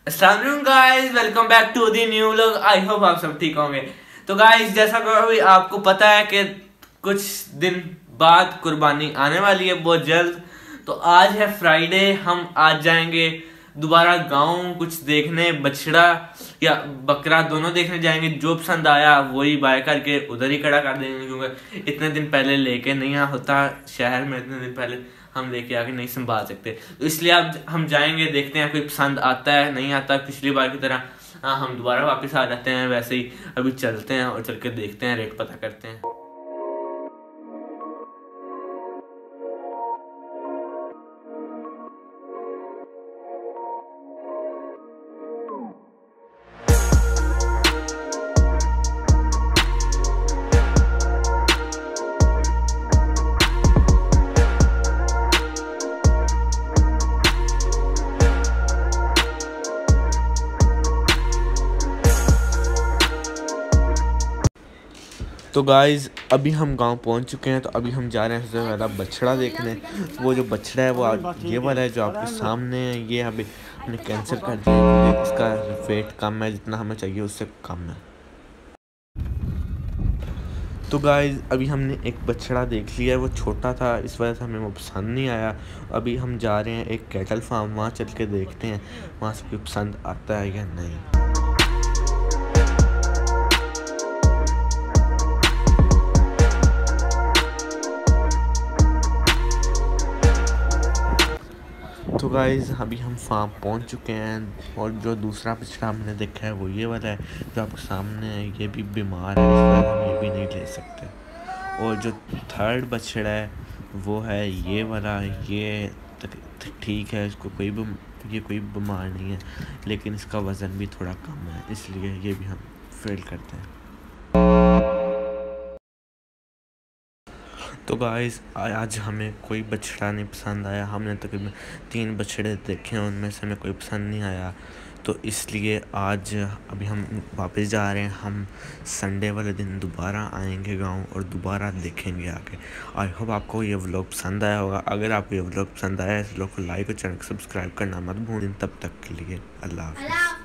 अस्सलाम guys, welcome back to the new vlog. I hope आप सब ठीक होंगे। तो गाइस, जैसा कि आपको पता है कि कुछ दिन बाद कुर्बानी आने वाली है बहुत जल्द। तो आज है फ्राइडे, हम आज जाएंगे दोबारा गांव कुछ देखने, बछड़ा या बकरा दोनों देखने जाएंगे। जो पसंद आया वही बाय करके उधर ही खड़ा कर देंगे, क्योंकि इतने दिन पहले लेके नहीं आ होता शहर में, इतने दिन पहले हम लेके आके नहीं संभाल सकते। तो इसलिए अब हम जाएंगे, देखते हैं कोई पसंद आता है नहीं आता। पिछली बार की तरह हम दोबारा वापस आ जाते हैं, वैसे ही अभी चलते हैं और चल के देखते हैं, रेट पता करते हैं। तो गाइज़, अभी हम गांव पहुंच चुके हैं। तो अभी हम जा रहे हैं सबसे ज़्यादा बछड़ा देखने। वो जो बछड़ा है वो ये वाला है जो आपके सामने है। ये अभी हमने कैंसिल कर दिया, इसका वेट कम है, जितना हमें चाहिए उससे कम है। तो गाइज़, अभी हमने एक बछड़ा देख लिया है, वो छोटा था, इस वजह से हमें वो पसंद नहीं आया। अभी हम जा रहे हैं एक कैटल फार्म, वहाँ चल के देखते हैं वहाँ से कोई पसंद आता है या नहीं। तो गाइज़, अभी हम फार्म पहुंच चुके हैं और जो दूसरा बछड़ा हमने देखा है वो ये वाला है जो आपके सामने है। ये भी बीमार है, इस वजह हम ये भी नहीं ले सकते। और जो थर्ड बछड़ा है वो है ये वाला। ये ठीक है, इसको ये कोई बीमार नहीं है, लेकिन इसका वज़न भी थोड़ा कम है, इसलिए ये भी हम फेल करते हैं। तो गाइस, आज हमें कोई बछड़ा नहीं पसंद आया। हमने तकरीबन 3 बछड़े देखे हैं, उनमें से हमें कोई पसंद नहीं आया। तो इसलिए आज अभी हम वापस जा रहे हैं। हम संडे वाले दिन दोबारा आएंगे गांव और दोबारा देखेंगे आगे। आई होप आपको ये व्लॉग पसंद आया होगा। अगर आपको ये व्लॉग पसंद आया है तो व्लॉग को लाइक और चैनल को सब्सक्राइब करना मत भूलें। तब तक के लिए अल्लाह हाफ़िज़।